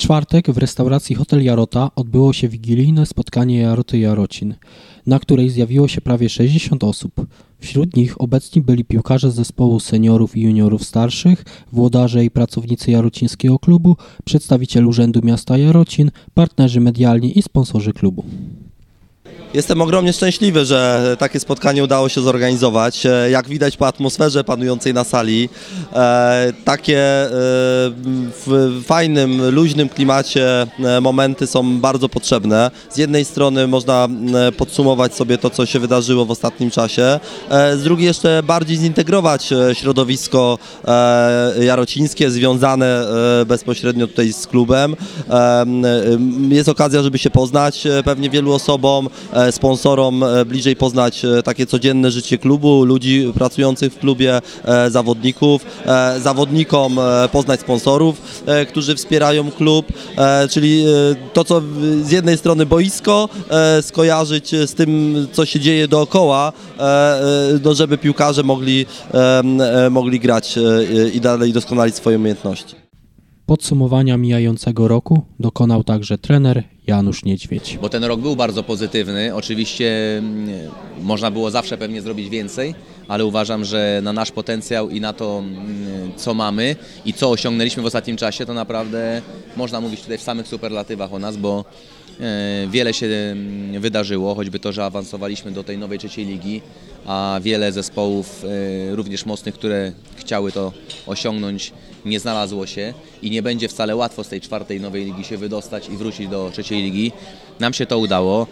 czwartek w restauracji Hotel Jarota odbyło się wigilijne spotkanie Jaroty Jarocin, na której zjawiło się prawie 60 osób. Wśród nich obecni byli piłkarze zespołu seniorów i juniorów starszych, włodarze i pracownicy jarocińskiego klubu, przedstawiciel Urzędu Miasta Jarocin, partnerzy medialni i sponsorzy klubu. Jestem ogromnie szczęśliwy, że takie spotkanie udało się zorganizować. Jak widać po atmosferze panującej na sali, takie w fajnym, luźnym klimacie momenty są bardzo potrzebne. Z jednej strony można podsumować sobie to, co się wydarzyło w ostatnim czasie, z drugiej jeszcze bardziej zintegrować środowisko jarocińskie, związane bezpośrednio tutaj z klubem. Jest okazja, żeby się poznać pewnie wielu osobom, sponsorom bliżej poznać takie codzienne życie klubu, ludzi pracujących w klubie, zawodnikom poznać sponsorów, którzy wspierają klub, czyli to, co z jednej strony boisko, skojarzyć z tym, co się dzieje dookoła, żeby piłkarze mogli grać i dalej doskonalić swoje umiejętności. Podsumowania mijającego roku dokonał także trener Janusz Niedźwiedź. Bo ten rok był bardzo pozytywny. Oczywiście można było zawsze pewnie zrobić więcej, ale uważam, że na nasz potencjał i na to, co mamy i co osiągnęliśmy w ostatnim czasie, to naprawdę można mówić tutaj w samych superlatywach o nas, bo wiele się wydarzyło, choćby to, że awansowaliśmy do tej nowej trzeciej ligi, a wiele zespołów również mocnych, które chciały to osiągnąć, nie znalazło się i nie będzie wcale łatwo z tej czwartej nowej ligi się wydostać i wrócić do trzeciej ligi. Nam się to udało.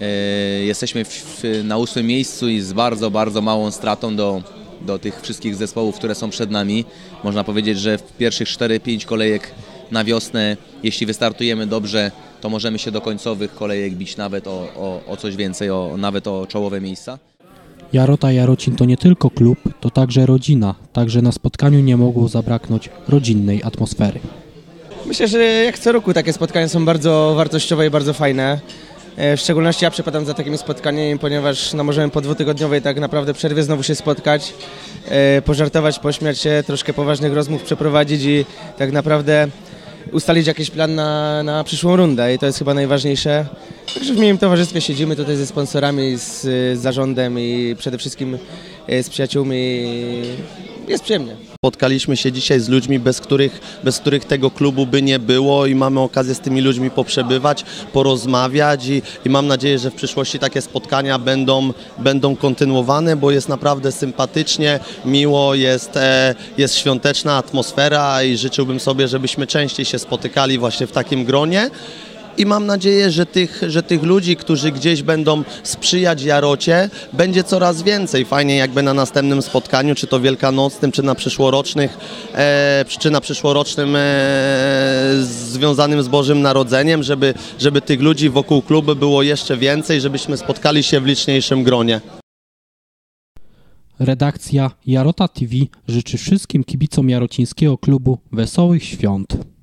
Jesteśmy na 8. miejscu i z bardzo, bardzo małą stratą do tych wszystkich zespołów, które są przed nami. Można powiedzieć, że w pierwszych 4-5 kolejek na wiosnę, jeśli wystartujemy dobrze, to możemy się do końcowych kolejek bić nawet o coś więcej, nawet o czołowe miejsca. Jarota Jarocin to nie tylko klub, to także rodzina, także na spotkaniu nie mogło zabraknąć rodzinnej atmosfery. Myślę, że jak co roku takie spotkania są bardzo wartościowe i bardzo fajne. W szczególności ja przepadam za takimi spotkaniami, ponieważ możemy po 2-tygodniowej tak naprawdę przerwie znowu się spotkać, pożartować, pośmiać się, troszkę poważnych rozmów przeprowadzić i tak naprawdę ustalić jakiś plan na przyszłą rundę i to jest chyba najważniejsze. Także w miłym towarzystwie siedzimy tutaj ze sponsorami, z zarządem i przede wszystkim z przyjaciółmi. Jest przyjemnie. Spotkaliśmy się dzisiaj z ludźmi, bez których tego klubu by nie było i mamy okazję z tymi ludźmi poprzebywać, porozmawiać i mam nadzieję, że w przyszłości takie spotkania będą kontynuowane, bo jest naprawdę sympatycznie, miło, jest świąteczna atmosfera i życzyłbym sobie, żebyśmy częściej się spotykali właśnie w takim gronie. I mam nadzieję, że tych ludzi, którzy gdzieś będą sprzyjać Jarocie, będzie coraz więcej. Fajnie jakby na następnym spotkaniu, czy to wielkanocnym, czy na przyszłorocznym związanym z Bożym Narodzeniem, żeby tych ludzi wokół klubu było jeszcze więcej, żebyśmy spotkali się w liczniejszym gronie. Redakcja Jarota TV życzy wszystkim kibicom jarocińskiego klubu wesołych świąt.